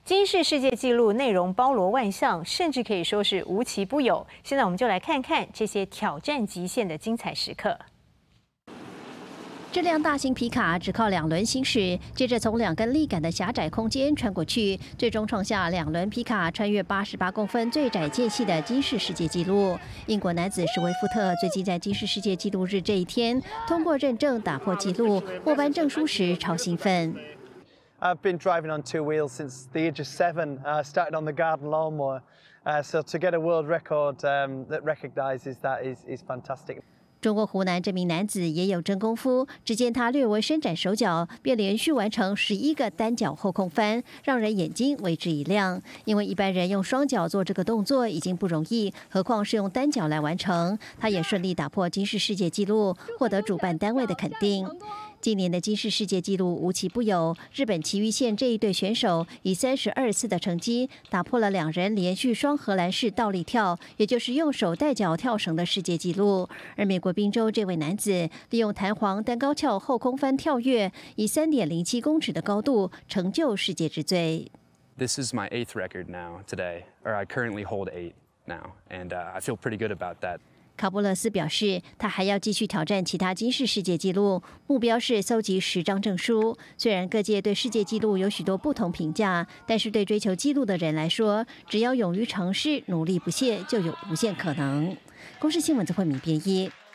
金氏世界纪录内容包罗万象，甚至可以说是无奇不有。现在我们就来看看这些挑战极限的精彩时刻。 这辆大型皮卡只靠2轮行驶，接着从2根立杆的狭窄空间穿过去，最终创下2轮皮卡穿越88公分最窄间隙的金氏世界纪录。英国男子史威夫特最近在金氏世界纪录日这一天通过认证打破纪录，获颁证书时超兴奋。 I've been driving on 2 wheels since the age of 7. Started on the garden lawnmower, so to get a world record that recognises that is fantastic. 中国湖南这名男子也有真功夫，只见他略微伸展手脚，便连续完成11个单脚后空翻，让人眼睛为之一亮。因为一般人用双脚做这个动作已经不容易，何况是用单脚来完成。他也顺利打破金氏世界纪录，获得主办单位的肯定。 今年的金氏世界纪录无奇不有，日本崎玉县这一队选手以32次的成绩打破了2人连续双荷兰式倒立跳，也就是用手带脚跳绳的世界纪录。而美国宾州这位男子利用弹簧单高翘后空翻跳跃，以3.07公尺的高度成就世界之最。 This is my 8th record now today, or I currently hold 8 now, and I feel pretty good about that. 卡布勒斯表示，他还要继续挑战其他金氏世界纪录，目标是搜集10张证书。虽然各界对世界纪录有许多不同评价，但是对追求纪录的人来说，只要勇于尝试、努力不懈，就有无限可能。公视新闻则会米编译。